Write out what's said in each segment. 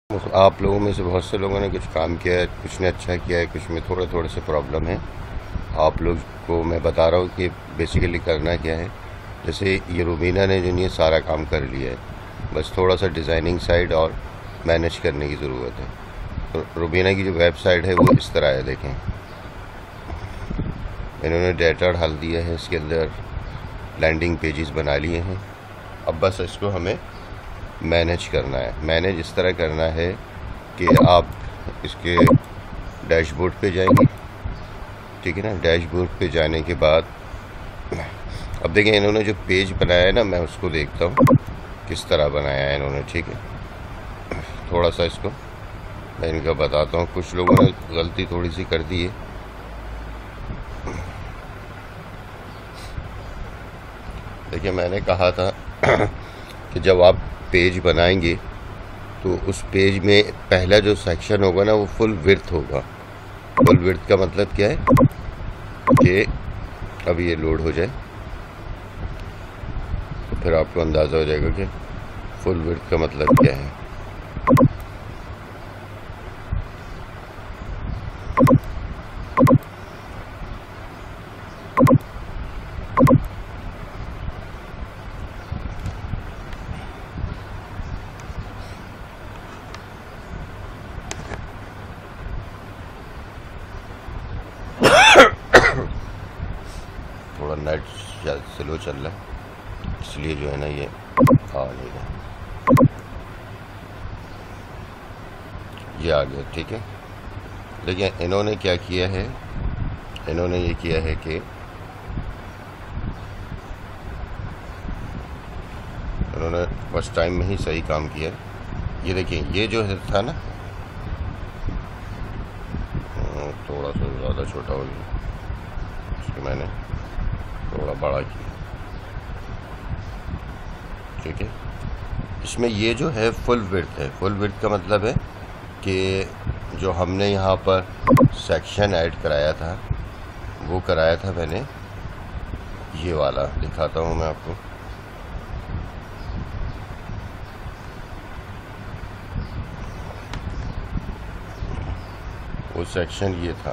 आप लोगों में से बहुत से लोगों ने कुछ काम किया है, कुछ ने अच्छा किया है, कुछ में थोड़े थोड़े से प्रॉब्लम है। आप लोग को मैं बता रहा हूँ कि बेसिकली करना क्या है। जैसे ये रुबीना ने जो ये सारा काम कर लिया है, बस थोड़ा सा डिज़ाइनिंग साइड और मैनेज करने की ज़रूरत है। तो रुबीना की जो वेबसाइट है वो इस तरह है, देखें इन्होंने डाटा डाल दिया है, इसके अंदर लैंडिंग पेजेस बना लिए हैं। अब बस इसको हमें मैनेज करना है। मैनेज इस तरह करना है कि आप इसके डैशबोर्ड पे जाएंगे, ठीक है ना। डैशबोर्ड पे जाने के बाद अब देखें इन्होंने जो पेज बनाया है ना, मैं उसको देखता हूँ किस तरह बनाया है इन्होंने, ठीक है। थोड़ा सा इसको मैं इनका बताता हूँ। कुछ लोगों ने गलती थोड़ी सी कर दी है। देखिए मैंने कहा था कि जब आप पेज बनाएंगे तो उस पेज में पहला जो सेक्शन होगा ना वो फुल विड्थ होगा। फुल विड्थ का मतलब क्या है कि अब ये लोड हो जाए तो फिर आपको अंदाज़ा हो जाएगा कि फुल विड्थ का मतलब क्या है। थोड़ा नेट स्लो चल रहा है इसलिए जो है ना ये आ नहीं रहा। ये आ गया, ठीक है। देखिए इन्होंने क्या किया है, इन्होंने ये किया है कि उन्होंने फर्स्ट टाइम में ही सही काम किया। ये देखिए ये जो है था ना थोड़ा सा ज़्यादा छोटा हो गया, इसको मैंने थोड़ा बड़ा किया, ठीक है। इसमें ये जो है फुल विड्थ है। फुल विड्थ का मतलब है कि जो हमने यहाँ पर सेक्शन ऐड कराया था वो कराया था मैंने ये वाला, दिखाता हूँ मैं आपको। वो सेक्शन ये था,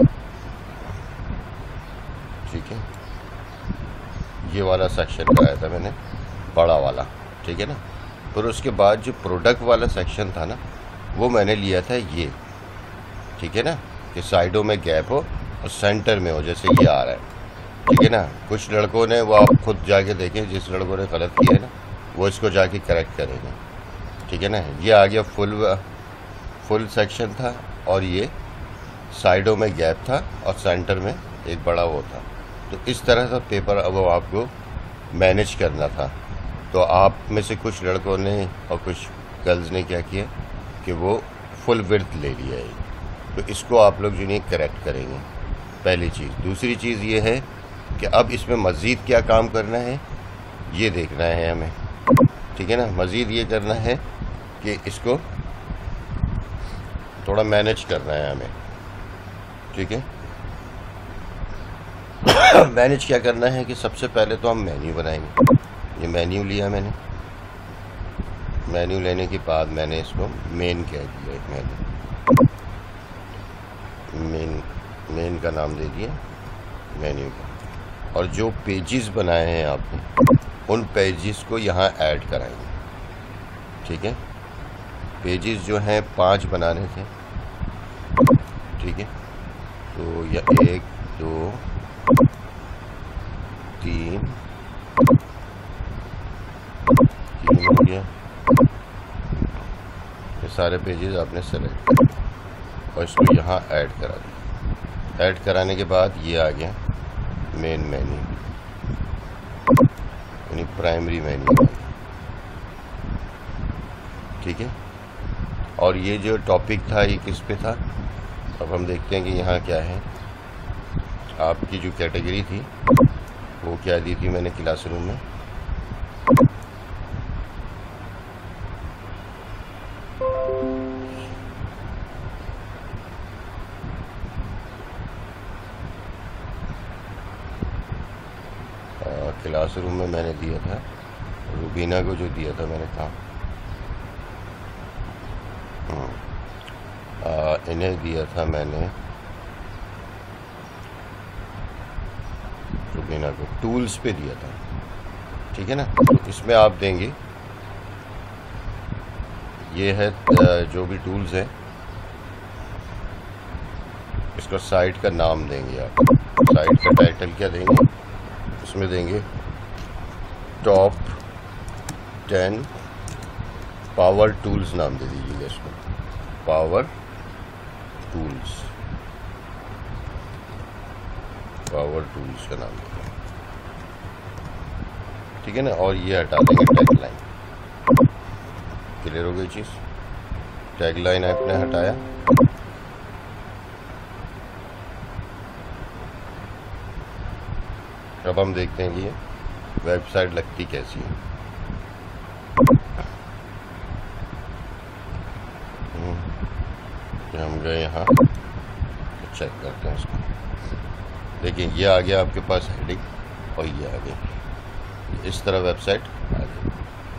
ठीक है। ये वाला सेक्शन कराया था मैंने, बड़ा वाला, ठीक है ना। फिर उसके बाद जो प्रोडक्ट वाला सेक्शन था ना वो मैंने लिया था ये, ठीक है ना, कि साइडों में गैप हो और सेंटर में हो, जैसे ये आ रहा है, ठीक है ना। कुछ लड़कों ने, वो आप खुद जाके देखें, जिस लड़कों ने गलत किया है ना वो इसको जाके करेक्ट करेंगे, ठीक है ना। ये आ गया फुल सेक्शन था और ये साइडों में गैप था और सेंटर में एक बड़ा वो था। तो इस तरह से पेपर अब आपको मैनेज करना था। तो आप में से कुछ लड़कों ने और कुछ गर्ल्स ने क्या किया कि वो फुल विड्थ ले लिया है। तो इसको आप लोग जो नहीं करेक्ट करेंगे, पहली चीज़। दूसरी चीज़ ये है कि अब इसमें मज़ीद क्या काम करना है ये देखना है हमें, ठीक है ना। मज़ीद ये करना है कि इसको थोड़ा मैनेज करना है हमें, ठीक है। मैनेज क्या करना है कि सबसे पहले तो हम मेन्यू बनाएंगे। ये मेन्यू लिया मैंने, मेन्यू लेने के बाद मैंने इसको मेन कह दिया, एक मेन का नाम दे दिया मेन्यू का। और जो पेजेस बनाए हैं आपने उन पेजेस को यहाँ ऐड कराएंगे, ठीक है। पेजेस जो हैं 5 बनाने थे, ठीक है। तो या 1 2 3 हो गया। ये सारे पेजेस आपने सेलेक्ट कर और इसको यहाँ ऐड करा दिया। ऐड कराने के बाद ये आ गया मेन मेन्यू, यानी प्राइमरी मेन्यू, ठीक है। और ये जो टॉपिक था ये किस पे था, अब हम देखते हैं कि यहाँ क्या है। आपकी जो कैटेगरी थी वो क्या दी थी मैंने क्लासरूम में, क्लासरूम में मैंने दिया था रुबीना को, जो दिया था मैंने काम इन्हें दिया था मैंने रुबीना को टूल्स पे दिया था, ठीक है ना। तो इसमें आप देंगे, ये है जो भी टूल्स हैं, इसको साइट का नाम देंगे आप। साइट का टाइटल क्या देंगे, इसमें देंगे टॉप 10 पावर टूल्स नाम दे दीजिएगा इसको, पावर टूल्स, पावर टूल्स का नाम देंगे, ठीक है ना। और ये हटा देंगे टैगलाइन। क्लियर हो गई चीज़, टैगलाइन आपने हटाया। अब हम देखते हैं कि ये वेबसाइट लगती कैसी है। हम गए यहाँ, चेक करते हैं इसको। देखिए ये आ गया आपके पास हेडिंग, और ये आ गई इस तरह वेबसाइट आ गई,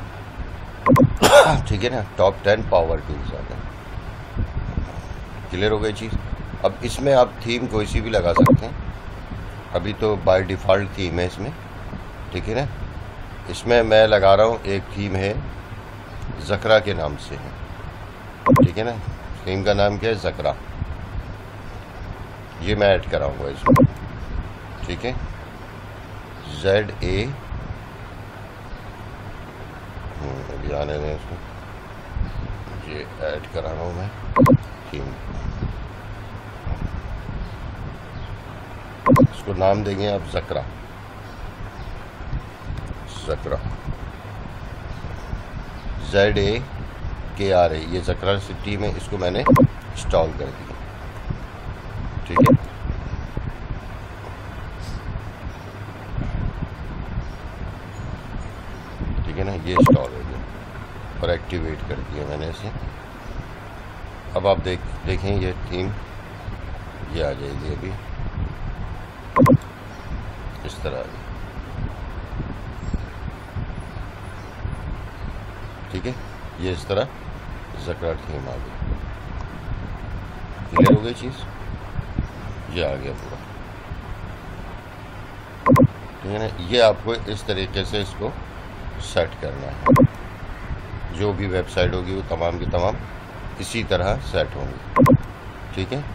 ठीक है ना। टॉप 10 पावर टूल्स आ गए। क्लियर हो गई चीज़। अब इसमें आप थीम कोई सी भी लगा सकते हैं। अभी तो बाय डिफ़ॉल्ट थीम है इसमें, ठीक है ना। इसमें मैं लगा रहा हूँ, एक थीम है ज़करा के नाम से है, ठीक है ना। थीम का नाम क्या है, ज़करा। ये मैं ऐड कराऊंगा इसमें, ठीक है। ZA, अभी आने दें इसमें, ये ऐड करा रहा हूँ मैं थीम। इसको नाम देंगे आप ज़करा, ज़करा, ZAKRA। ये ज़करा सिटी में इसको मैंने इंस्टॉल कर दिया, ठीक है। ठीक है ना, ये इंस्टॉल हो गया और एक्टिवेट कर दिया मैंने इसे। अब आप देखें ये थीम ये आ जाएगी अभी इस तरह, ठीक है। ये इस तरह ज़करा थीम आ गई। क्लियर हो गई चीज़, ये आ गया पूरा, ठीक है ना। ये आपको इस तरीके से इसको सेट करना है। जो भी वेबसाइट होगी वो तमाम की तमाम इसी तरह सेट होंगी, ठीक है।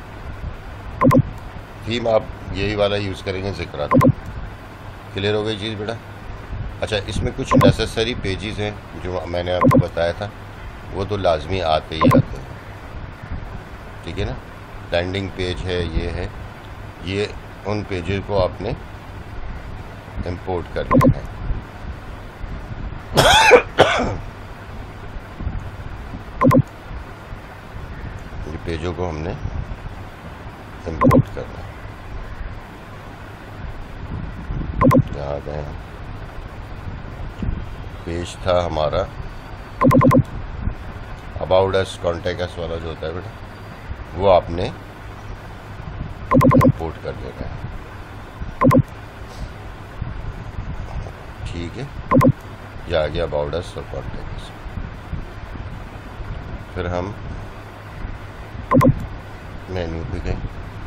थीम आप यही वाला यूज़ करेंगे, ज़करा। क्लियर हो गई चीज़ बेटा। अच्छा, इसमें कुछ नेसेसरी पेजेस हैं जो मैंने आपको बताया था, वो तो लाजमी आते ही आते हैं, ठीक है ना। लैंडिंग पेज है, ये उन पेजेस को आपने इंपोर्ट कर लेना है। ये पेजों को हमने इंपोर्ट करना है। यहाँ गए, पेज था हमारा अबाउट अस, कॉन्टैक्ट अस वाला जो होता है बेटा, वो आपने इंपोर्ट कर देना है, ठीक है। ये आ गया अबाउट अस और कॉन्टैक्ट अस। फिर हम मेन्यू पे गए,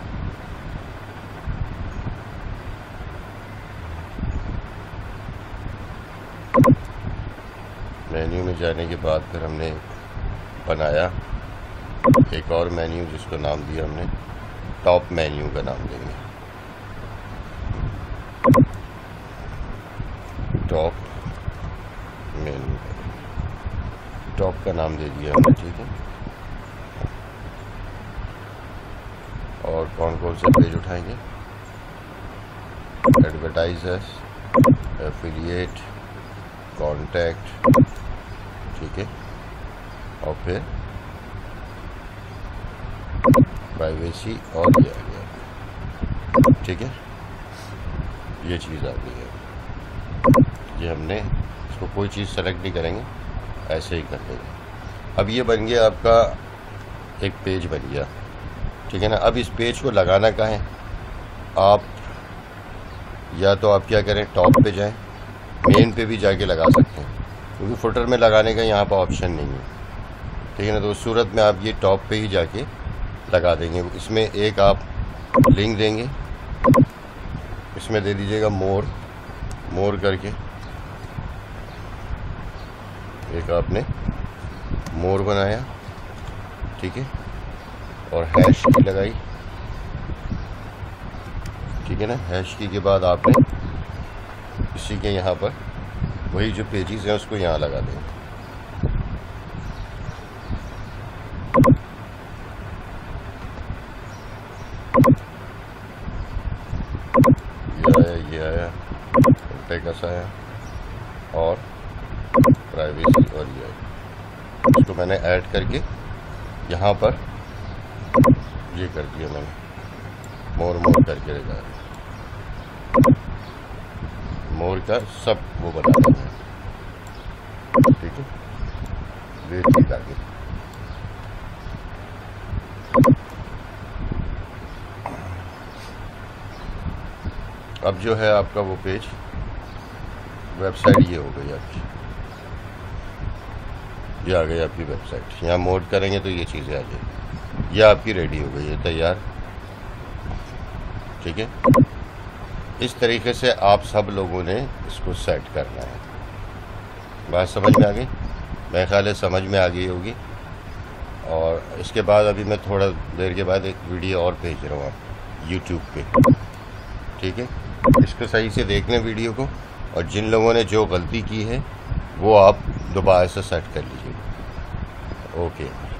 मेन्यू में जाने के बाद फिर हमने बनाया एक और मेन्यू, जिसको नाम दिया हमने टॉप मेन्यू का नाम देंगे, टॉप मेन्यू, टॉप का नाम दे दिया हमने, ठीक है। और कौन कौन से पेज उठाएंगे, एडवर्टाइजर्स, एफिलिएट, कॉन्टैक्ट, ठीक है। और फिर प्राइवेसी, और ये आ गया, ठीक है। ये चीज़ आ गई है। ये हमने इसको कोई चीज़ सेलेक्ट नहीं करेंगे, ऐसे ही कर देंगे। अब ये बन गया आपका एक पेज बन गया, ठीक है ना। अब इस पेज को लगाना कहाँ है, आप या तो आप क्या करें, टॉप पे जाएं, मेन पे भी जाके लगा सकते हैं, क्योंकि फुटर में लगाने का यहाँ पर ऑप्शन नहीं है, ठीक है ना। तो उस सूरत में आप ये टॉप पे ही जाके लगा देंगे। इसमें एक आप लिंक देंगे, इसमें दे दीजिएगा मोर करके, एक आपने मोर बनाया, ठीक है, और हैश की लगाई, ठीक है ना। हैश की के बाद आपने इसी के यहाँ पर वही जो पेजेस हैं उसको यहाँ लगा देंगे। ये आया टेक्स आया और प्राइवेसी, और ये आया। इसको मैंने ऐड करके यहाँ पर ये कर दिया मैंने, मोर करके लगा दिया। मोर का सब वो बना देंगे, ठीक है। ये ठीक आ गया। अब जो है आपका वो पेज, वेबसाइट ये हो गई आपकी, ये आ गई आपकी वेबसाइट। यहाँ मोड करेंगे तो ये चीज़ें आ जाएगी। ये आपकी रेडी हो गई है, तैयार, ठीक है। इस तरीके से आप सब लोगों ने इसको सेट करना है। बात समझ में आ गई? मेरे ख्याल है समझ में आ गई होगी। और इसके बाद अभी मैं थोड़ा देर के बाद एक वीडियो और भेज रहा हूँ आप यूट्यूब पे, ठीक है। इसको सही से देखना वीडियो को, और जिन लोगों ने जो गलती की है वो आप दोबारा से सेट कर लीजिए। ओके।